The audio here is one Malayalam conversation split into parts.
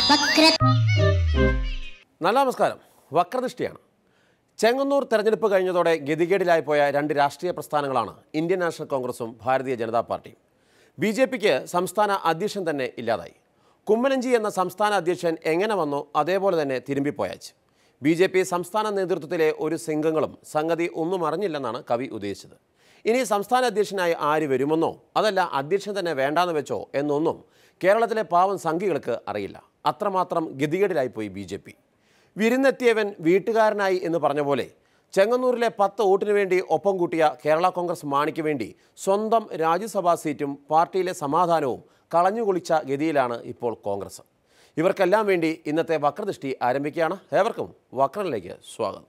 നല്ല നമസ്കാരം. വക്രദൃഷ്ടിയാണ്. ചെങ്ങന്നൂർ തെരഞ്ഞെടുപ്പ് കഴിഞ്ഞതോടെ ഗതികേടിലായി പോയ രണ്ട് രാഷ്ട്രീയ പ്രസ്ഥാനങ്ങളാണ് ഇന്ത്യൻ നാഷണൽ കോൺഗ്രസും ഭാരതീയ ജനതാ പാർട്ടിയും. BJPക്ക് സംസ്ഥാന അധ്യക്ഷൻ തന്നെ ഇല്ലാതായി. കുമ്മനഞ്ചി എന്ന സംസ്ഥാന അധ്യക്ഷൻ എങ്ങനെ വന്നോ അതേപോലെ തന്നെ തിരുമ്പിപ്പോയാച്ച്. BJP സംസ്ഥാന നേതൃത്വത്തിലെ ഒരു സിംഗങ്ങളും സംഗതി ഒന്നും അറിഞ്ഞില്ലെന്നാണ് കവി ഉദ്ദേശിച്ചത്. ഇനി സംസ്ഥാന അധ്യക്ഷനായി ആര് വരുമെന്നോ അതല്ല അധ്യക്ഷൻ തന്നെ വേണ്ടാന്ന് വെച്ചോ എന്നൊന്നും കേരളത്തിലെ പാവം സംഘികൾക്ക് അറിയില്ല. അത്രമാത്രം ഗതികേടിലായിപ്പോയി BJP. വിരുന്നെത്തിയവൻ വീട്ടുകാരനായി എന്ന് പറഞ്ഞ പോലെ ചെങ്ങന്നൂരിലെ 10 വോട്ടിന് വേണ്ടി ഒപ്പം കൂട്ടിയ കേരള കോൺഗ്രസ് മാണിക്ക് വേണ്ടി സ്വന്തം രാജ്യസഭാ സീറ്റും പാർട്ടിയിലെ സമാധാനവും കളഞ്ഞുകുളിച്ച ഗതിയിലാണ് ഇപ്പോൾ കോൺഗ്രസ്. ഇവർക്കെല്ലാം വേണ്ടി ഇന്നത്തെ വക്രദൃഷ്ടി ആരംഭിക്കുകയാണ്. ഏവർക്കും വക്രനിലേക്ക് സ്വാഗതം.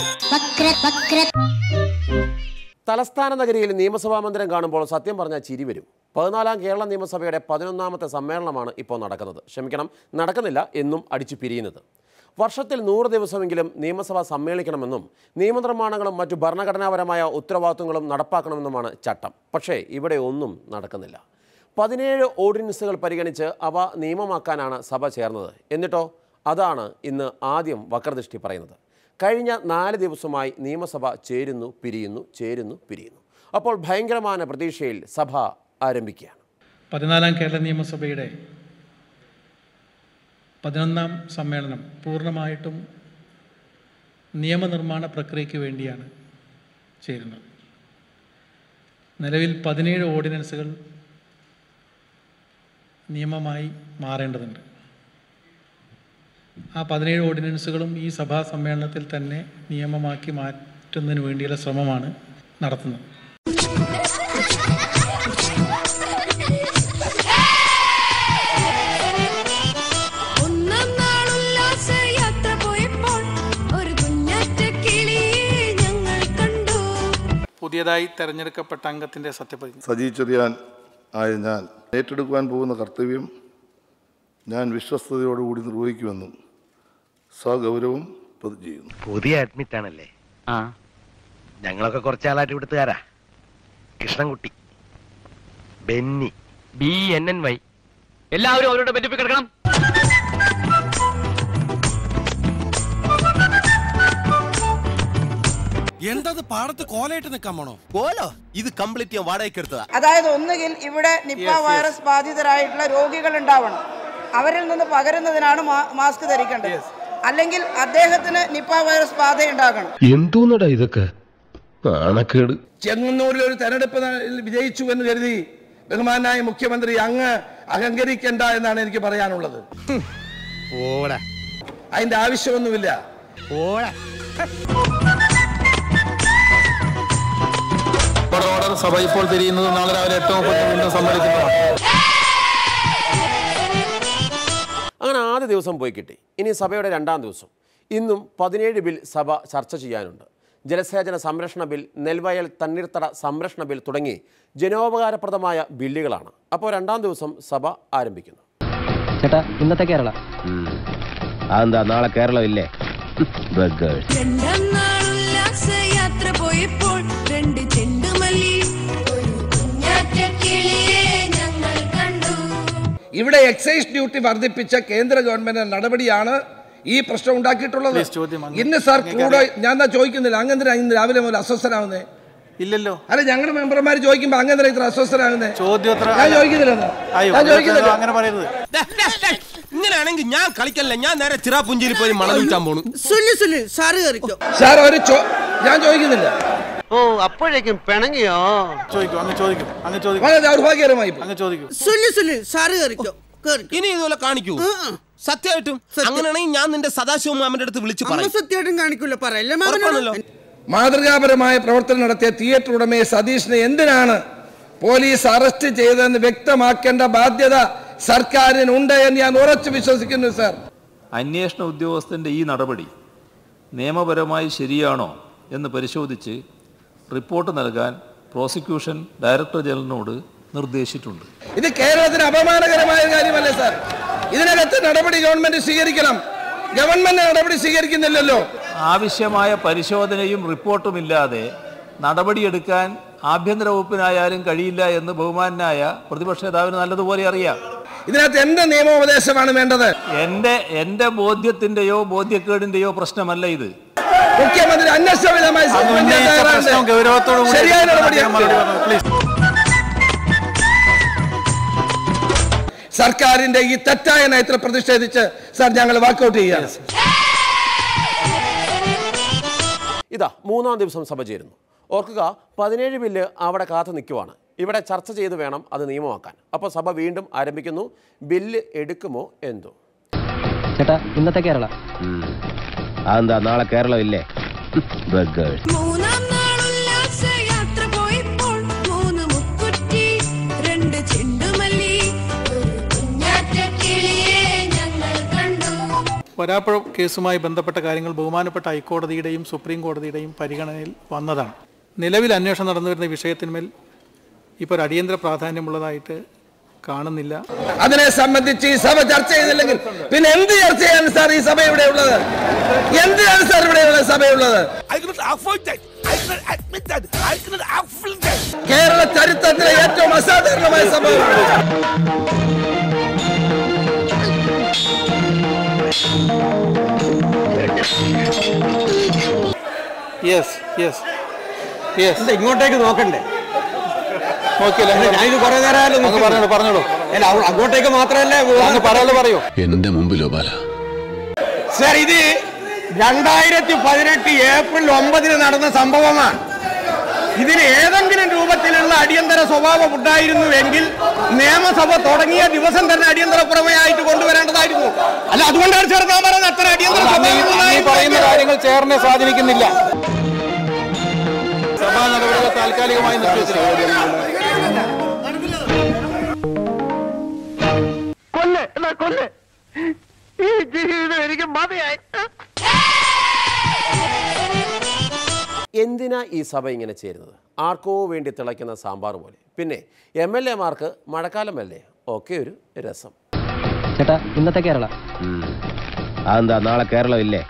തലസ്ഥാന നഗരിയിൽ നിയമസഭാ മന്ദിരം കാണുമ്പോൾ സത്യം പറഞ്ഞാൽ ചിരി വരും. 14ാം കേരള നിയമസഭയുടെ 11ാമത്തെ സമ്മേളനമാണ് ഇപ്പോൾ നടക്കുന്നില്ല എന്നും അടിച്ചു പിരിയുന്നത്. വർഷത്തിൽ 100 ദിവസമെങ്കിലും നിയമസഭ സമ്മേളിക്കണമെന്നും നിയമനിർമ്മാണങ്ങളും മറ്റു ഭരണഘടനാപരമായ ഉത്തരവാദിത്വങ്ങളും നടപ്പാക്കണമെന്നുമാണ് ചട്ടം. പക്ഷേ ഇവിടെ ഒന്നും നടക്കുന്നില്ല. 17 ഓർഡിനൻസുകൾ പരിഗണിച്ച് അവ നിയമമാക്കാനാണ് സഭ ചേർന്നത്. എന്നിട്ടോ അതാണ് ഇന്ന് ആദ്യം വക്രദൃഷ്ടി പറയുന്നത്. കഴിഞ്ഞ 4 ദിവസമായി നിയമസഭ ചേരുന്നു പിരിയുന്നു. അപ്പോൾ ഭയങ്കരമായ പ്രതീക്ഷയിൽ സഭ ആരംഭിക്കുകയാണ്. 14ാം കേരള നിയമസഭയുടെ 11ാം സമ്മേളനം പൂർണ്ണമായിട്ടും നിയമനിർമ്മാണ പ്രക്രിയയ്ക്ക് വേണ്ടിയാണ് ചേരുന്നത്. നിലവിൽ 17 ഓർഡിനൻസുകൾ നിയമമായി മാറേണ്ടതുണ്ട്. ആ 17 ഓർഡിനൻസുകളും ഈ സഭാ സമ്മേളനത്തിൽ തന്നെ നിയമമാക്കി മാറ്റുന്നതിന് വേണ്ടിയുള്ള ശ്രമമാണ് നടത്തുന്നത്. പുതിയതായി തെരഞ്ഞെടുക്കപ്പെട്ട അംഗത്തിൻ്റെ സത്യപ്രതിജ്ഞ. സജീചെറിയാൻ ആയ ഞാൻ ഏറ്റെടുക്കുവാൻ പോകുന്ന കർത്തവ്യം ഞാൻ വിശ്വസ്തയോടുകൂടി നിർവഹിക്കുമെന്നും സഗൗരവം പ്രതിജ്ഞ ചെയ്യുന്നു. പുതിയ അഡ്മിറ്റ് ആണല്ലേ? ഞങ്ങളൊക്കെ കുറച്ചാളായിട്ട് ഇവിടുത്തുകാരാ. കൃഷ്ണൻകുട്ടി, ബെന്നി, BNNY എല്ലാവരും അവരുടെ ബെന്നിപ്പിൽ കിടക്കണം. എന്തത് പാടത്ത് കോലയിട്ട് നിൽക്കാൻ പോണോ? കോലോ? ഇത് കംപ്ലീറ്റ് ഞാൻ വാടകയ്ക്ക് എടുത്തതാ. അതായത് ഒന്നുകിൽ ഇവിടെ നിപ്പ വൈറസ് ബാധിതരായിട്ടുള്ള രോഗികൾ ഉണ്ടാവണം, അവരിൽ നിന്ന് പകരുന്നതിനാണ് മാസ്ക് ധരിക്കേണ്ടത്. അല്ലെങ്കിൽ അദ്ദേഹത്തിന് നിപ്പ വൈറസ് ബാധ ഉണ്ടാകണം. എന്തോന്നടാ ഇതൊക്കെ? ചെങ്ങന്നൂരിൽ ഒരു തെരഞ്ഞെടുപ്പ് വിജയിച്ചു എന്ന് കരുതി ബഹുമാനായ മുഖ്യമന്ത്രി അങ്ങ് അഹങ്കരിക്കണ്ട എന്നാണ് എനിക്ക് പറയാനുള്ളത്. അതിന്റെ ആവശ്യമൊന്നുമില്ല. സഭ ഇപ്പോൾ തിരിയുന്നത് നാളെ രാവിലെ 8:30 സമ്മേളിക്കുന്നതാണ്. അങ്ങനെ ആദ്യ ദിവസം പോയി കിട്ടി. ഇനി സഭയുടെ 2ാം ദിവസം. ഇന്നും 17 ബിൽ സഭ ചർച്ച ചെയ്യാനുണ്ട്. ജലസേചന സംരക്ഷണ ബിൽ, നെൽവയൽ തണ്ണീർത്തട സംരക്ഷണ ബിൽ തുടങ്ങി ജനോപകാരപ്രദമായ ബില്ലുകളാണ്. അപ്പോൾ 2ാം ദിവസം സഭ ആരംഭിക്കുന്നു. ചേട്ടാ, ഇന്നത്തെ കേരള അതെന്താ? നാളെ കേരളം ഇല്ലേ? ഇവിടെ എക്സൈസ് ഡ്യൂട്ടി വർദ്ധിപ്പിച്ച കേന്ദ്ര ഗവൺമെന്റ് നടപടിയാണ് ഈ പ്രശ്നം ഉണ്ടാക്കിയിട്ടുള്ളത്. ഇന്ന് സാർ ക്രൂഡ് ഞാൻ ചോദിക്കുന്നില്ല, അങ്ങനെന്തിനാ ഇന്ന് രാവിലെ മുതൽ അസ്വസ്ഥനാവുന്നേ? ഇല്ലല്ലോ. അല്ല, ഞങ്ങളുടെ മെമ്പർമാർ ചോദിക്കുമ്പോ അങ്ങനെന്തിനാ ഇത്ര അസ്വസ്ഥനാകുന്നേ? ഞാൻ ചോദിക്കുന്നില്ല. ഇങ്ങനെയാണെങ്കിൽ ഞാൻ കളിക്കല്ല, ഞാൻ നേരെ ചിറാപുഞ്ചിയിൽ പോയി മണം വിൽക്കാൻ പോണു. സാർ ഞാൻ ചോദിക്കുന്നില്ല. ഓ, അപ്പോഴേക്കും പിണങ്ങിയോ? ദൗർഭാഗ്യകരമായി ഇനി ഇതുപോലെ കാണിക്കൂ. സത്യമായിട്ടും അങ്ങനെയാണെങ്കിൽ ഞാൻ നിന്റെ സദാശിവ മാമന്റെ അടുത്ത് വിളിച്ചു പറയും. സത്യമായിട്ടും കാണിക്കൂല, പറയല്ലോ. മാതൃകാപരമായ പ്രവർത്തനം നടത്തിയ തിയേറ്റർ ഉടമയെ സതീഷിനെ എന്തിനാണ് പോലീസ് അറസ്റ്റ് ചെയ്തതെന്ന് വ്യക്തമാക്കേണ്ട ബാധ്യത സർക്കാരിനുണ്ട് എന്ന് ഞാൻ ഉറച്ചു വിശ്വസിക്കുന്നു. സാർ, അന്വേഷണ ഉദ്യോഗസ്ഥന്റെ ഈ നടപടി നിയമപരമായി ശരിയാണോ എന്ന് പരിശോധിച്ച് റിപ്പോർട്ട് നൽകാൻ പ്രോസിക്യൂഷൻ ഡയറക്ടർ ജനറലിനോട് നിർദ്ദേശിച്ചിട്ടുണ്ട്. ഇത് കേരളത്തിന് അപമാനകരമായ കാര്യമല്ലേ സാർ? ഇതിനകത്ത് നടപടി ഗവൺമെന്റ് സ്വീകരിക്കണം. ഗവൺമെന്റ് നടപടി സ്വീകരിക്കുന്നില്ലല്ലോ. ആവശ്യമായ പരിശോധനയും റിപ്പോർട്ടുമില്ലാതെ നടപടിയെടുക്കാൻ ആഭ്യന്തര വകുപ്പിനായാലും കഴിയില്ല എന്ന് ബഹുമാനായ പ്രതിപക്ഷ നേതാവിന് നല്ലതുപോലെ അറിയാം. ഇതിനകത്ത് എന്ത് നിയമോപദേശമാണ് വേണ്ടത്? എന്റെ ബോധ്യത്തിന്റെയോ ബോധ്യക്കേടിന്റെയോ പ്രശ്നമല്ല ഇത്. മുഖ്യമന്ത്രി അന്വേഷണവിധമായി ശരിയായ നടപടി. സർക്കാരിന്റെ ഈ തെറ്റായ നയത്തിൽ പ്രതിഷേധിച്ച് സാർ ഞങ്ങൾ വാക്കൗട്ട് ചെയ്യാം. ഇതാ 3-ാം ദിവസം സഭ ചേരുന്നു. ഓർക്കുക, 17 ബില്ല് അവിടെ കാത്തു നിൽക്കുവാണ്. ഇവിടെ ചർച്ച ചെയ്ത് വേണം അത് നിയമമാക്കാൻ. അപ്പോൾ സഭ വീണ്ടും ആരംഭിക്കുന്നു. ബില്ല് എടുക്കുമോ എന്തോ. ചേട്ടാ, ഇന്നത്തെ കേരള അതെന്താ നാളെ കേരളം ഇല്ലേ? വരാപ്പുഴ കേസുമായി ബന്ധപ്പെട്ട കാര്യങ്ങൾ ബഹുമാനപ്പെട്ട ഹൈക്കോടതിയുടെയും സുപ്രീം കോടതിയുടെയും പരിഗണനയിൽ വന്നതാണ്. നിലവിൽ അന്വേഷണം നടന്നുവരുന്ന വിഷയത്തിന്മേൽ ഇപ്പോൾ ഒരു അടിയന്തര പ്രാധാന്യമുള്ളതായിട്ട് കാണുന്നില്ല. അതിനെ സംബന്ധിച്ച് ഈ സഭ ചർച്ച ചെയ്തില്ലെങ്കിൽ പിന്നെ എന്ത് ചർച്ചയാണ് സാർ ഈ സഭ ഇവിടെ ഉള്ളത്? എന്തിനാണ് സാർ ഇവിടെയുള്ള സഭയുള്ളത്? കേരള ചരിത്രത്തിലെ ഏറ്റവും അസാധാരണമായ സംഭവം. ഇങ്ങോട്ടേക്ക് നോക്കണ്ടേ? ഞാനിത് കുറെ നേരം പറഞ്ഞോളൂ. അങ്ങോട്ടേക്ക് മാത്രമല്ലേ പറയൂ. എന്റെ മുമ്പിലോ ബാല സാർ, ഇത് 2018 ഏപ്രിൽ 9 നടന്ന സംഭവമാണ്. ഇതിന് ഏതെങ്കിലും രൂപത്തിലുള്ള അടിയന്തര സ്വഭാവം ഉണ്ടായിരുന്നുവെങ്കിൽ നിയമസഭ തുടങ്ങിയ ദിവസം തന്നെ അടിയന്തര പ്രമേയമായിട്ട് കൊണ്ടുവരേണ്ടതായിരുന്നു. അല്ല, അതുകൊണ്ടാണ് സാർ ഞാൻ പറയുന്നത് അത്ര അടിയന്തര പറയുന്ന കാര്യങ്ങൾ ചെയറിനെ സ്വാധീനിക്കുന്നില്ല. സഭാ നടപടികൾ താൽക്കാലികമായി കൊല്ല് ഈ ജീവിതം എനിക്ക് മതിയായി. എന്തിനാ ഈ സഭ ഇങ്ങനെ ചേരുന്നത്? ആർക്കോ വേണ്ടി തിളയ്ക്കുന്ന സാമ്പാർ പോലെ. പിന്നെ MLA-മാർക്ക് മഴക്കാലമല്ലേ, ഒക്കെ ഒരു രസം. ചേട്ടാ, ഇന്നത്തെ കേരള അതെന്താ നാളെ കേരളം ഇല്ലേ?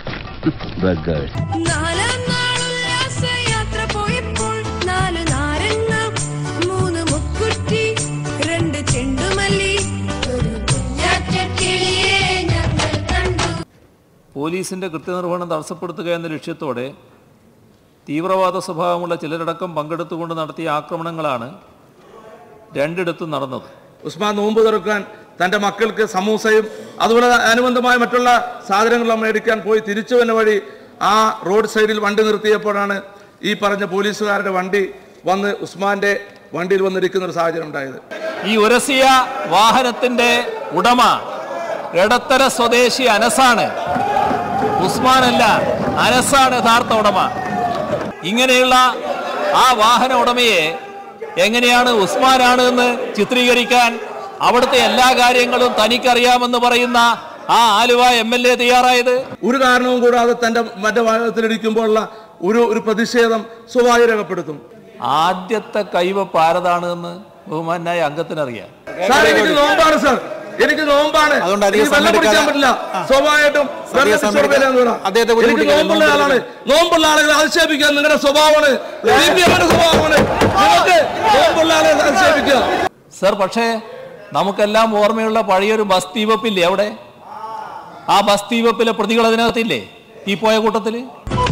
പോലീസിന്റെ കൃത്യനിർവഹണം തടസ്സപ്പെടുത്തുക എന്ന ലക്ഷ്യത്തോടെ തീവ്രവാദ സ്വഭാവമുള്ള ചിലരടക്കം പങ്കെടുത്തുകൊണ്ട് നടത്തിയ ആക്രമണങ്ങളാണ് രണ്ടിടത്തും നടന്നത്. ഉസ്മാൻ നോമ്പ് തുറക്കാൻ തൻ്റെ മക്കൾക്ക് സമൂസയും അതുപോലെ അനുബന്ധമായ മറ്റുള്ള സാധനങ്ങൾ മേടിക്കാൻ പോയി തിരിച്ചു വന്ന വഴി ആ റോഡ് സൈഡിൽ വണ്ടി നിർത്തിയപ്പോഴാണ് ഈ പറഞ്ഞ പോലീസുകാരുടെ വണ്ടി വന്ന് ഉസ്മാന്റെ വണ്ടിയിൽ വന്നിരിക്കുന്ന ഒരു സാഹചര്യം ഉണ്ടായത്. ഈ ഉരസിയ വാഹനത്തിന്റെ ഉടമ എടത്തര സ്വദേശി അനസാണ്, ഉസ്മാനല്ല. അനസാണ് യഥാർത്ഥ ഉടമ. ഇങ്ങനെയുള്ള ആ വാഹന ഉടമയെ എങ്ങനെയാണ് ഉസ്മാനാണ് എന്ന് ചിത്രീകരിക്കാൻ അവിടുത്തെ എല്ലാ കാര്യങ്ങളും തനിക്കറിയാമെന്ന് പറയുന്ന ആ ആലുവ MLA തയ്യാറായത്? ഒരു കാരണവും കൂടാതെ തന്റെ മറ്റേ വാഹനത്തിലിരിക്കുമ്പോഴുള്ള ഒരു പ്രതിഷേധം സ്വഭാവം രേഖപ്പെടുത്തും. ആദ്യത്തെ കൈവപ്പ് ആരതാണ് എന്ന് ബഹുമാനായ അംഗത്തിനറിയാം. എനിക്ക് നോമ്പാണ് സാർ, എനിക്ക് നോമ്പാണ്. വെള്ളം കുടിക്കാൻ പറ്റില്ല. സ്വാഭാവികമായിട്ടും എനിക്ക് നോമ്പുള്ള ആളാണ്. നോമ്പുള്ള ആളുകളെ അധിക്ഷേപിക്കുക നിങ്ങളുടെ സ്വഭാവമാണ്, സ്വഭാവമാണ്. നിങ്ങൾക്ക് നോമ്പുള്ള ആളുകളെ അധിക്ഷേപിക്കുക. സർ, പക്ഷേ നമുക്കെല്ലാം ഓർമ്മയുള്ള പഴയൊരു ബസ് തീവപ്പില്ലേ അവിടെ? ആ ബസ് തീവപ്പിലെ പ്രതികൾ അതിനകത്തില്ലേ ഈ പോയ കൂട്ടത്തില്?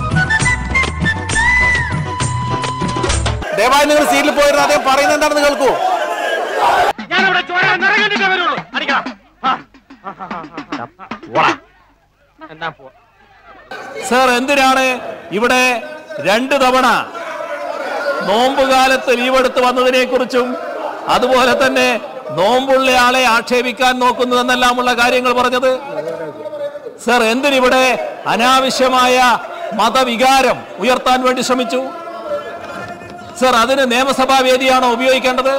ദയവായി നിങ്ങൾ സീറ്റിൽ പോയിരുന്നു അദ്ദേഹം പറയുന്നത് എന്താണെന്ന് കേൾക്കൂ. സർ, എന്തിനാണ് ഇവിടെ 2 തവണ നോമ്പുകാലത്ത് ലീവെടുത്ത് വന്നതിനെ കുറിച്ചും അതുപോലെ തന്നെ നോമ്പുള്ള ആളെ ആക്ഷേപിക്കാൻ നോക്കുന്നു എന്നെല്ലാമുള്ള കാര്യങ്ങൾ പറഞ്ഞത്? സർ, എന്തിനിവിടെ അനാവശ്യമായ മതവികാരം ഉയർത്താൻ വേണ്ടി ശ്രമിച്ചു? സർ, അതിന് നിയമസഭാ വേദിയാണോ ഉപയോഗിക്കേണ്ടത്?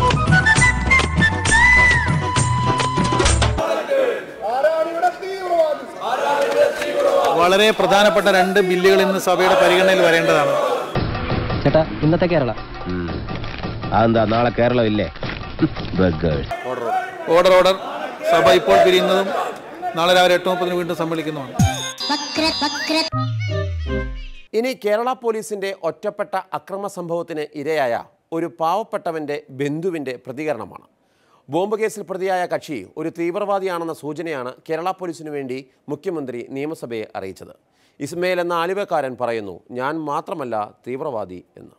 വളരെ പ്രധാനപ്പെട്ട 2 ബില്ലുകൾ ഇന്ന് സഭയുടെ പരിഗണനയിൽ വരേണ്ടതാണ്. ചേട്ടാ, ഇന്നത്തെ കേരള അതെന്താ നാളെ കേരളം ഇല്ലേ? ഓർഡർ. സഭ ഇപ്പോൾ പിരിയുന്നതും നാളെ രാവിലെ 8:30 വീണ്ടും സമ്മേളിക്കുന്നതാണ്. ഇനി കേരള പോലീസിന്റെ ഒറ്റപ്പെട്ട അക്രമ സംഭവത്തിന് ഇരയായ ഒരു പാവപ്പെട്ടവന്റെ ബന്ധുവിന്റെ പ്രതികരണമാണ്. ബോംബ് കേസിൽ പ്രതിയായ കക്ഷി ഒരു തീവ്രവാദിയാണെന്ന സൂചനയാണ് കേരള പോലീസിനു വേണ്ടി മുഖ്യമന്ത്രി നിയമസഭയെ അറിയിച്ചത്. ഇസ്മയിൽ എന്ന ആലുവക്കാരൻ പറയുന്നു, ഞാൻ മാത്രമല്ല തീവ്രവാദി എന്ന്.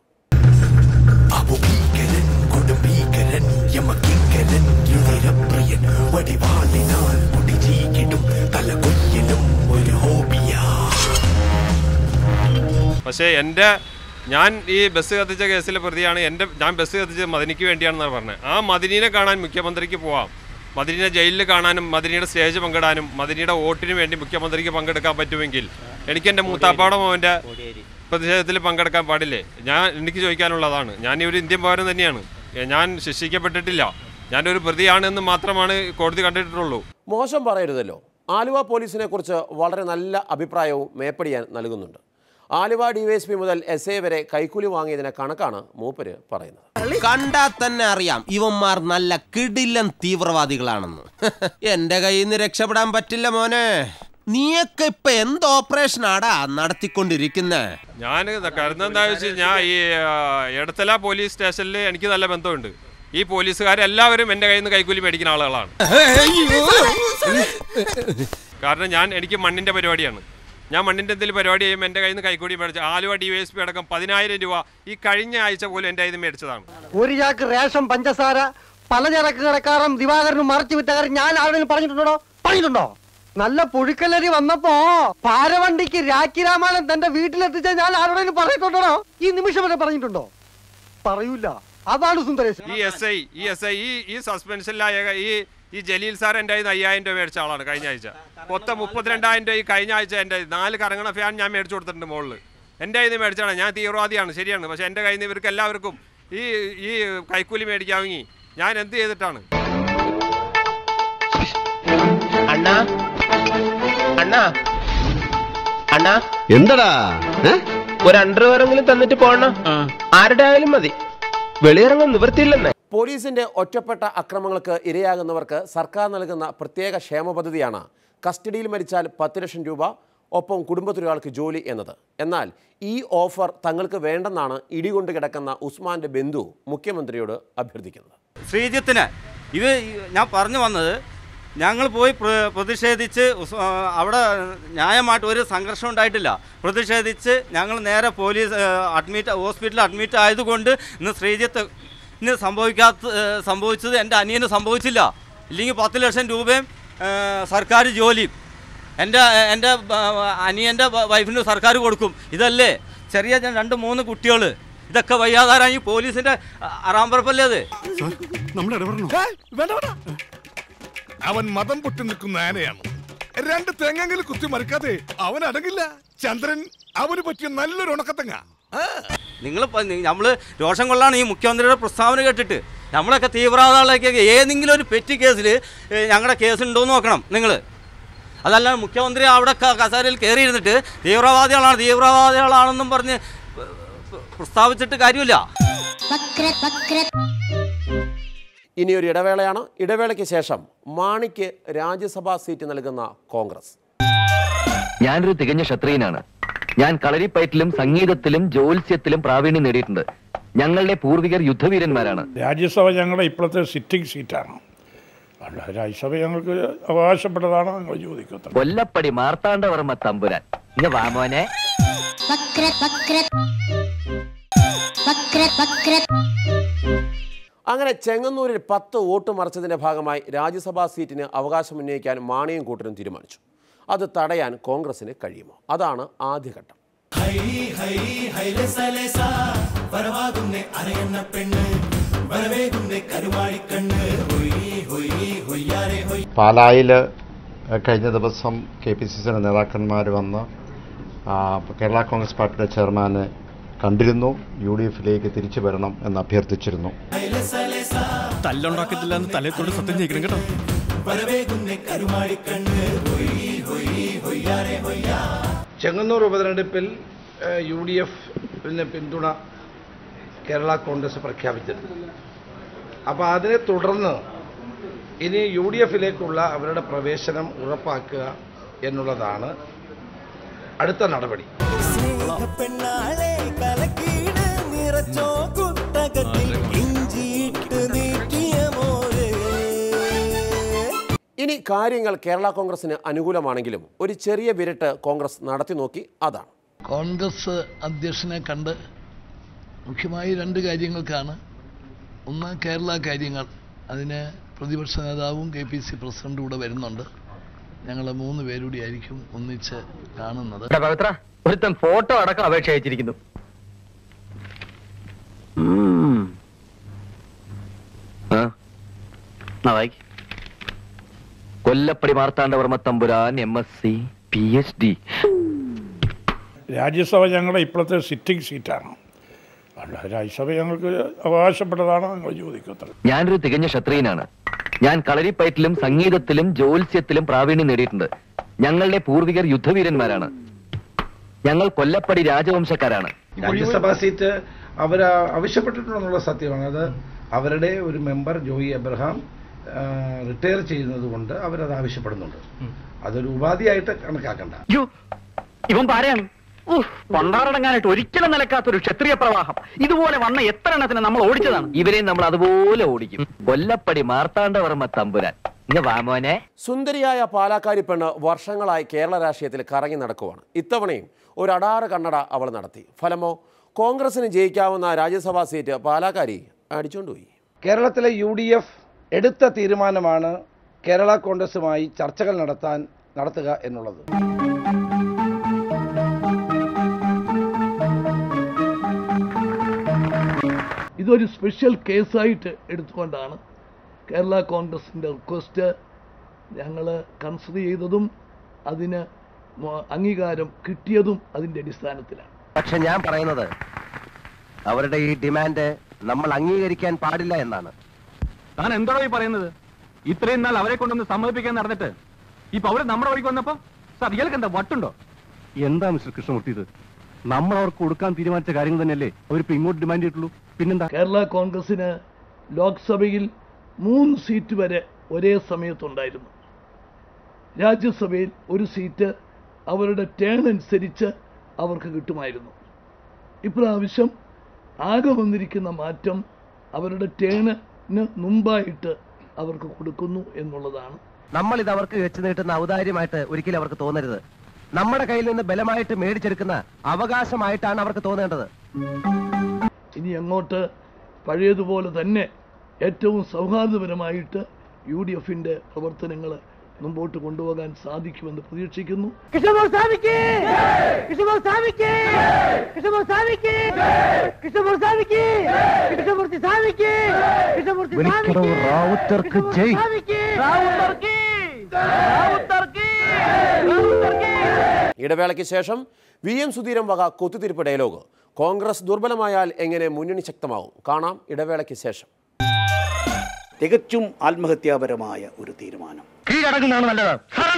പക്ഷേ ഞാൻ ഈ ബസ് കത്തിച്ച കേസിലെ പ്രതിയാണ്. ഞാൻ ബസ് കത്തിച്ചത് മദനിക്ക് വേണ്ടിയാണെന്നാണ് പറഞ്ഞത്. ആ മദനിനെ കാണാൻ മുഖ്യമന്ത്രിക്ക് പോവാം. മദനിനെ ജയിലിൽ കാണാനും മദനിയുടെ സ്റ്റേജ് പങ്കിടാനും മദനിയുടെ വോട്ടിന് വേണ്ടി മുഖ്യമന്ത്രിക്ക് പങ്കെടുക്കാൻ പറ്റുമെങ്കിൽ എനിക്ക് എൻ്റെ മൂത്താപ്പാടെ മോൻ്റെ പ്രതിഷേധത്തിൽ പങ്കെടുക്കാൻ പാടില്ലേ? എനിക്ക് ചോദിക്കാനുള്ളതാണ്. ഞാൻ ഒരു ഇന്ത്യൻ പൗരൻ തന്നെയാണ്. ഞാൻ ശിക്ഷിക്കപ്പെട്ടിട്ടില്ല. ഞാനൊരു പ്രതിയാണെന്ന് മാത്രമാണ് കോടതി കണ്ടിട്ടുള്ളൂ. മോശം പറയരുതല്ലോ. ആലുവ പോലീസിനെ കുറിച്ച് വളരെ നല്ല അഭിപ്രായവും മേപ്പടിയാൻ നൽകുന്നുണ്ട്. ആലുവ ഡിവൈഎസ്പി മുതൽ SA വരെ കൈക്കൂലി വാങ്ങിയതിനെ കണക്കാണ് മൂപ്പര് പറയുന്നത്. കണ്ടാൽ തന്നെ അറിയാം ഇവന്മാർ നല്ല കിടിലൻ തീവ്രവാദികളാണെന്ന്. എന്റെ കയ്യിൽ നിന്ന് രക്ഷപ്പെടാൻ പറ്റില്ല മോനെ. നീയൊക്കെ ഇപ്പൊ എന്ത് ഓപ്പറേഷനാടാ നടത്തിക്കൊണ്ടിരിക്കുന്നേ? ഞാൻ കരുതെന്താ വെച്ചാൽ ഞാൻ ഈ എടത്തല പോലീസ് സ്റ്റേഷനിൽ എനിക്ക് നല്ല ബന്ധമുണ്ട്. ഈ പോലീസുകാരെല്ലാവരും എൻ്റെ കയ്യിൽ നിന്ന് കൈക്കൂലി മേടിക്കുന്ന ആളുകളാണ്. കാരണം എനിക്ക് മണ്ണിൻ്റെ പരിപാടിയാണ്. ഞാൻ മണ്ണിൻ്റെ എന്തെങ്കിലും പരിപാടി ചെയ്യുമ്പോൾ എൻ്റെ കയ്യിൽ നിന്ന് കൈക്കൂലി മേടിച്ചു. ആലുവ DYSP അടക്കം 10,000 രൂപ ഈ കഴിഞ്ഞ ആഴ്ച പോലും എൻ്റെ കയ്യിൽ നിന്ന് മേടിച്ചതാണ്. ഒരു ചാക്ക് റേഷൻ പഞ്ചസാര പലചരക്ക് കടക്കാരൻ ദിവാകരനും മറച്ചു വിറ്റ കാര്യം ഞാൻ ആരുടെയും പറഞ്ഞിട്ടുണ്ടോ? നല്ല പുഴുക്കലരി വന്നപ്പോ പാരവണ്ടിക്ക് രാഖി രാമായണം തന്റെ വീട്ടിലെത്തിച്ച ഞാൻ ആരുടെയും പറഞ്ഞിട്ടുണ്ടോ? ഈ നിമിഷം വരെ പറഞ്ഞിട്ടുണ്ടോ? പറയൂല. അതാണ് സുന്ദരേശൻ. ഈ SI ഈ സസ്പെൻഷനിലായ ഈ ജലീൽ സാർ എൻ്റെ കയ്യിൽ നിന്ന് 5,000 രൂപ മേടിച്ച ആളാണ് കഴിഞ്ഞ ആഴ്ച. മൊത്തം 32,000 രൂപ ഈ കഴിഞ്ഞ ആഴ്ച എൻ്റെ 4 കറങ്ങണ ഫാൻ ഞാൻ മേടിച്ചു കൊടുത്തിട്ടുണ്ട് മുകളിൽ. എൻ്റെ കയ്യിൽ നിന്ന് മേടിച്ചാണ്. ഞാൻ തീവ്രവാദിയാണ്, ശരിയാണ്. പക്ഷെ എൻ്റെ കയ്യിൽ നിന്ന് ഇവർക്ക് എല്ലാവർക്കും ഈ കൈക്കൂലി മേടിക്കാമെങ്കിൽ ഞാൻ എന്ത് ചെയ്തിട്ടാണ്? എന്താടാ ഒരു അണ്ടർവെയറെങ്കിലും തന്നിട്ട് പോകണം. ആരുടെ ആയാലും മതി. വെളിയിറങ്ങാൻ നിവൃത്തിയില്ലെന്നേ. പോലീസിന്റെ ഒറ്റപ്പെട്ട അക്രമങ്ങൾക്ക് ഇരയാകുന്നവർക്ക് സർക്കാർ നൽകുന്ന പ്രത്യേക ക്ഷേമ പദ്ധതിയാണ് കസ്റ്റഡിയിൽ മരിച്ചാൽ 10 ലക്ഷം രൂപ, ഒപ്പം കുടുംബത്തിലൊരാൾക്ക് ജോലി എന്നത്. എന്നാൽ ഈ ഓഫർ തങ്ങൾക്ക് വേണ്ടെന്നാണ് ഇടികൊണ്ട് കിടക്കുന്ന ഉസ്മാന്റെ ബന്ധു മുഖ്യമന്ത്രിയോട് അഭ്യർത്ഥിക്കുന്നത്. ശ്രീജിത്തിന് ഇത് ഞാൻ പറഞ്ഞു വന്നത്, ഞങ്ങൾ പോയി പ്രതിഷേധിച്ച് അവിടെ ന്യായമായിട്ട് ഒരു സംഘർഷം ഉണ്ടായിട്ടില്ല. പ്രതിഷേധിച്ച് ഞങ്ങൾ നേരെ ഹോസ്പിറ്റലിൽ അഡ്മിറ്റ് ആയതുകൊണ്ട് ഇന്ന് ശ്രീജിത്തിന് സംഭവിച്ചത് എൻ്റെ അനിയന് സംഭവിച്ചില്ല. ഇല്ലെങ്കിൽ 10 ലക്ഷം രൂപയും സർക്കാർ ജോലിയും എൻ്റെ അനിയൻ്റെ വൈഫിന് സർക്കാർ കൊടുക്കും. ഇതല്ലേ ചെറിയ 2-3 കുട്ടികൾ, ഇതൊക്കെ വയ്യാതാരായി പോലീസിൻ്റെ അറാമ്പറപ്പല്ലേ അത്? അവൻ മതം പൊട്ടി നിൽക്കുന്ന ആനയാണ്. 2 തെങ്ങെങ്കിലും കുത്തി മറിക്കാതെ അവൻ അടങ്ങില്ല. ചന്ദ്രൻ അവന് പറ്റിയ നല്ലൊരു ഉണക്കത്തങ്ങ. നമ്മൾ രോഷം കൊള്ളാണ് ഈ മുഖ്യമന്ത്രിയുടെ പ്രസ്താവന കേട്ടിട്ട്. നമ്മളൊക്കെ തീവ്രവാദികളൊക്കെ ഏതെങ്കിലും ഒരു പെറ്റി കേസിൽ ഞങ്ങളുടെ കേസുണ്ടോയെന്ന് നോക്കണം നിങ്ങൾ. അതല്ല മുഖ്യമന്ത്രി അവിടെ കസേരയിൽ കയറിയിരുന്നിട്ട് തീവ്രവാദികളാണെന്നും പറഞ്ഞ് പ്രസ്താവിച്ചിട്ട് കാര്യമില്ല. ഇനിയൊരു ഇടവേളയാണ്. ഇടവേളയ്ക്ക് ശേഷം മാണിക്ക് രാജ്യസഭാ സീറ്റ് നൽകുന്ന കോൺഗ്രസ്. ഞാനൊരു തികഞ്ഞ ക്ഷത്രിയനാണ്. ഞാൻ കളരിപ്പയറ്റിലും സംഗീതത്തിലും ജ്യോത്സ്യത്തിലും പ്രാവീണ്യം നേടിയിട്ടുണ്ട്. ഞങ്ങളുടെ പൂർവികർ യുദ്ധവീരന്മാരാണ്. രാജ്യസഭ ഞങ്ങളുടെ ഇപ്പോഴത്തെ സിറ്റിംഗ് സീറ്റാണ്. രാജ്യസഭ ഞങ്ങൾക്ക് അവകാശപ്പെട്ടതാണ്. ഞങ്ങൾ ചോദിക്കുന്നത് കൊല്ലപ്പടി മാർത്താണ്ഡവർമ്മ തമ്പുരാൻ. ഇങ്ങ് വാമോനെ. അങ്ങനെ ചെങ്ങന്നൂരിൽ 10 വോട്ട് മറിച്ചതിന്റെ ഭാഗമായി രാജ്യസഭാ സീറ്റിന് അവകാശം ഉന്നയിക്കാൻ മാണിയും കൂട്ടരും തീരുമാനിച്ചു. അത് തടയാൻ കോൺഗ്രസിന് കഴിയുമോ? അതാണ് ആദ്യഘട്ടം. പാലായിൽ കഴിഞ്ഞ ദിവസം KPCCയുടെ നേതാക്കന്മാർ വന്ന് കേരള കോൺഗ്രസ് പാർട്ടിയുടെ ചെയർമാനെ കണ്ടിരുന്നു. UDFിലേക്ക് തിരിച്ചു വരണം എന്ന് അഭ്യർത്ഥിച്ചിരുന്നു. തല്ലുണ്ടാക്കത്തില്ല എന്ന് തലത്തോട് സത്യം ചെയ്യണം കേട്ടോ. ചെങ്ങന്നൂർ ഉപതെരഞ്ഞെടുപ്പിൽ UDFിന് പിന്തുണ കേരള കോൺഗ്രസ് പ്രഖ്യാപിച്ചിരുന്നു. അപ്പോൾ അതിനെ തുടർന്ന് ഇനി UDFിലേക്കുള്ള അവരുടെ പ്രവേശനം ഉറപ്പാക്കുക എന്നുള്ളതാണ് അടുത്ത നടപടി. ഇനി കാര്യങ്ങൾ കേരള കോൺഗ്രസിന് അനുകൂലമാണെങ്കിലും ഒരു ചെറിയ വിരട്ട് കോൺഗ്രസ് നടത്തി നോക്കി. അതാണ് കോൺഗ്രസ് അധ്യക്ഷനെ കണ്ട് മുഖ്യമായി 2 കാര്യങ്ങൾക്കാണ്. ഒന്ന് കേരള കാര്യങ്ങൾ, അതിന് പ്രതിപക്ഷ നേതാവും KPC പ്രസിഡന്റും കൂടെ വരുന്നുണ്ട്. ഞങ്ങൾ 3 പേരൂടെയായിരിക്കും ഒന്നിച്ച് കാണുന്നത്. ഒരുത്തൻ ഫോട്ടോ അടക്കം അപേക്ഷ അയച്ചിരിക്കുന്നു. കൊല്ലപ്പടി മാർത്താണ്ഡവർമ്മ തമ്പുരാൻ MSc PhD. രാജ്യസഭ ഞങ്ങളുടെ ഇപ്പോഴത്തെ സിറ്റിംഗ് സീറ്റാണ്. രാജ്യസഭ ഞങ്ങൾക്ക് അവകാശപ്പെട്ടതാണ്. ഞങ്ങൾ ചോദിക്കുന്നത്. ഞാനൊരു തികഞ്ഞ ക്ഷത്രിയനാണ്. ഞാൻ കളരിപ്പയറ്റിലും സംഗീതത്തിലും ജ്യോത്സ്യത്തിലും പ്രാവീണ്യം നേടിയിട്ടുണ്ട്. ഞങ്ങളുടെ പൂർവികർ യുദ്ധവീരന്മാരാണ്. ഞങ്ങൾ കൊല്ലപ്പടി രാജവംശക്കാരാണ്. രാജ്യസഭാ സീറ്റ് അവർ ആവശ്യപ്പെട്ടിട്ടുണ്ടെന്നുള്ള സത്യമാണ്. അത് അവരുടെ ഒരു മെമ്പർ ജോയി എബ്രഹാം റിട്ടയർ ചെയ്യുന്നത് കൊണ്ട് അവരത് ആവശ്യപ്പെടുന്നുണ്ട്. അതൊരു ഉപാധിയായിട്ട് കണക്കാക്കണ്ട. ഇവൻ പാരയാണ്. പണ്ടാറടങ്ങാനായിട്ട് ഒരിക്കലും നിലക്കാത്തൊരു ക്ഷത്രിയ പ്രവാഹം. ഇതുപോലെ വന്ന എത്ര എണ്ണത്തിന് നമ്മൾ ഓടിച്ചതാണ്. ഇവരെയും നമ്മൾ അതുപോലെ ഓടിക്കും. കൊല്ലപ്പടി മാർത്താണ്ഡവർമ്മ തമ്പുരാൻ. വാമോനെ. സുന്ദരിയായ പാലാക്കാരി പെണ്ണ് വർഷങ്ങളായി കേരള രാഷ്ട്രീയത്തിൽ കറങ്ങി നടക്കുവാണ്. ഇത്തവണയും ഒരു അടാറ് കണ്ണട അവൾ നടത്തി. ഫലമോ കോൺഗ്രസിന് ജയിക്കാവുന്ന രാജ്യസഭാ സീറ്റ് പാലാക്കാരി അടിച്ചുകൊണ്ടുപോയി. കേരളത്തിലെ UDF എടുത്ത തീരുമാനമാണ് കേരള കോൺഗ്രസുമായി ചർച്ചകൾ നടത്തുക എന്നുള്ളത്. ഇതൊരു സ്പെഷ്യൽ കേസായിട്ട് എടുത്തുകൊണ്ടാണ് കേരള കോൺഗ്രസിൻ്റെ റിക്വസ്റ്റ് ഞങ്ങൾ കൺസിഡർ ചെയ്തതും അതിന് അംഗീകാരം കിട്ടിയതും അതിൻ്റെ അടിസ്ഥാനത്തിലാണ്. പക്ഷെ ഞാൻ പറയുന്നത് അവരുടെ ഈ ഡിമാൻഡ് നമ്മൾ അംഗീകരിക്കാൻ പാടില്ല എന്നാണ്. താൻ എന്താണോ ഈ പറയുന്നത്? ഇത്രയും നാൾ അവരെ കൊണ്ടൊന്ന് സമ്മതിപ്പിക്കാൻ നടന്നിട്ട് ഇപ്പൊ അവര് നമ്മുടെ വഴിക്ക് വന്നപ്പോ സാർ ഇയാൾക്ക് എന്താ വട്ടുണ്ടോ? എന്താ മിസ്റ്റർ കൃഷ്ണമൂർത്തി ഇത്? നമ്മൾ അവർക്ക് കൊടുക്കാൻ തീരുമാനിച്ച കാര്യങ്ങൾ തന്നെയല്ലേ അവരിപ്പോ ഇങ്ങോട്ട് ഡിമാൻഡ് ചെയ്തിട്ടുള്ളൂ. പിന്നെന്താ? കേരള കോൺഗ്രസിന് ലോക്സഭയിൽ 3 സീറ്റ് വരെ ഒരേ സമയത്തുണ്ടായിരുന്നു. രാജ്യസഭയിൽ 1 സീറ്റ് അവരുടെ ടേൺ അനുസരിച്ച് അവർക്ക് കിട്ടുമായിരുന്നു. ഇപ്രാവശ്യം ആകെ വന്നിരിക്കുന്ന മാറ്റം അവരുടെ ടേണിന് മുമ്പായിട്ട് അവർക്ക് കൊടുക്കുന്നു എന്നുള്ളതാണ്. നമ്മളിത് അവർക്ക് വെച്ച് നീട്ടുന്ന ഔദാര്യമായിട്ട് ഒരിക്കലും അവർക്ക് തോന്നരുത്. നമ്മുടെ കയ്യിൽ നിന്ന് ബലമായിട്ട് മേടിച്ചെടുക്കുന്ന അവകാശമായിട്ടാണ് അവർക്ക് തോന്നേണ്ടത്. ഇനി അങ്ങോട്ട് പഴയതുപോലെ തന്നെ ഏറ്റവും സൗഹാർദ്ദപരമായിട്ട് UDFന്റെ പ്രവർത്തനങ്ങൾ മുമ്പോട്ട് കൊണ്ടുപോകാൻ സാധിക്കുമെന്ന് പ്രതീക്ഷിക്കുന്നു. ഇടവേളയ്ക്ക് ശേഷം VM സുധീരൻ വക കുത്തിത്തിരിപ്പ് ഡയലോഗ്. കോൺഗ്രസ് ദുർബലമായാൽ എങ്ങനെ മുന്നണി ശക്തമാവും? കാണാം ഇടവേളയ്ക്ക് ശേഷം. തികച്ചും ആത്മഹത്യാപരമായ ഒരു തീരുമാനം. കീഴടങ്ങുന്നതാണ് നല്ലത്.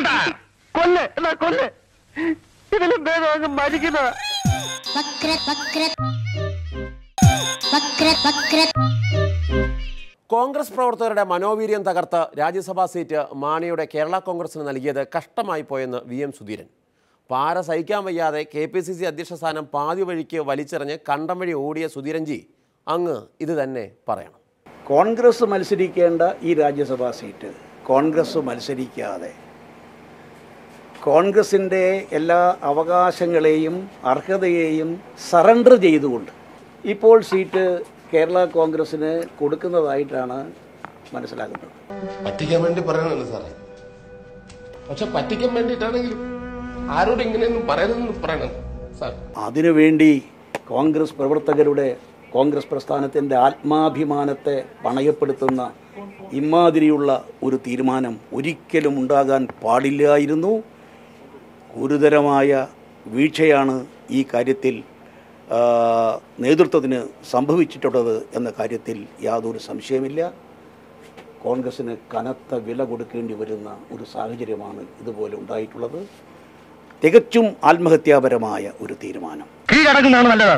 കോൺഗ്രസ് പ്രവർത്തകരുടെ മനോവീര്യം തകർത്ത് രാജ്യസഭാ സീറ്റ് മാണിയുടെ കേരള കോൺഗ്രസിന് നൽകിയത് കഷ്ടമായി പോയെന്ന് VM സുധീരൻ. പാര സഹിക്കാൻ വയ്യാതെ KPCC അധ്യക്ഷ സ്ഥാനം പാതി വഴിക്ക് വലിച്ചെറിഞ്ഞ് കണ്ടം വഴി ഓടിയ സുധീരൻജി അങ്ങ് ഇത് തന്നെ പറയണം. കോൺഗ്രസ് മത്സരിക്കേണ്ട ഈ രാജ്യസഭാ സീറ്റ് കോൺഗ്രസ് മത്സരിക്കാതെ കോൺഗ്രസിൻ്റെ എല്ലാ അവകാശങ്ങളെയും അർഹതയെയും സറണ്ടർ ചെയ്തുകൊണ്ട് ഇപ്പോൾ സീറ്റ് കേരള കോൺഗ്രസിന് കൊടുക്കുന്നതായിട്ടാണ് മനസ്സിലാക്കുന്നത്. പറ്റിക്കാൻ വേണ്ടി പറയണല്ലോ സാറേ. പക്ഷെ പറ്റിക്കാൻ വേണ്ടിയിട്ടാണെങ്കിലും ആരോട് ഇങ്ങനെയൊന്നും പറയണമെന്ന് പറയണം സാർ. അതിനുവേണ്ടി കോൺഗ്രസ് പ്രവർത്തകരുടെ കോൺഗ്രസ് പ്രസ്ഥാനത്തിൻ്റെ ആത്മാഭിമാനത്തെ പണയപ്പെടുത്തുന്ന ഇമാതിരിയുള്ള ഒരു തീരുമാനം ഒരിക്കലും ഉണ്ടാകാൻ പാടില്ലായിരുന്നു. ഗുരുതരമായ വീഴ്ചയാണ് ഈ കാര്യത്തിൽ നേതൃത്വത്തിന് സംഭവിച്ചിട്ടുള്ളത് എന്ന കാര്യത്തിൽ യാതൊരു സംശയമില്ല. കോൺഗ്രസിന് കനത്ത വില കൊടുക്കേണ്ടി വരുന്ന ഒരു സാഹചര്യമാണ് ഇതുപോലെ ഉണ്ടായിട്ടുള്ളത്. തികച്ചും ആത്മഹത്യാപരമായ ഒരു തീരുമാനം. കീഴടങ്ങുന്നതാണ് നല്ലത്.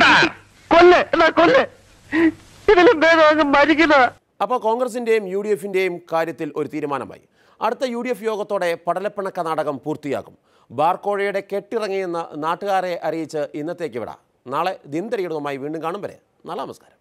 അപ്പോൾ കോൺഗ്രസിൻ്റെയും UDFൻ്റെയും കാര്യത്തിൽ ഒരു തീരുമാനമായി. അടുത്ത UDF യോഗത്തോടെ പടലപ്പിണക്ക നാടകം പൂർത്തിയാക്കും. ബാർക്കോഴയുടെ കെട്ടിറങ്ങിയെന്ന് നാട്ടുകാരെ അറിയിച്ച് ഇന്നത്തേക്ക് വിടാം. നാളെ ദിനദരികളുമായി വീണ്ടും കാണും വരെ നല്ല നമസ്കാരം.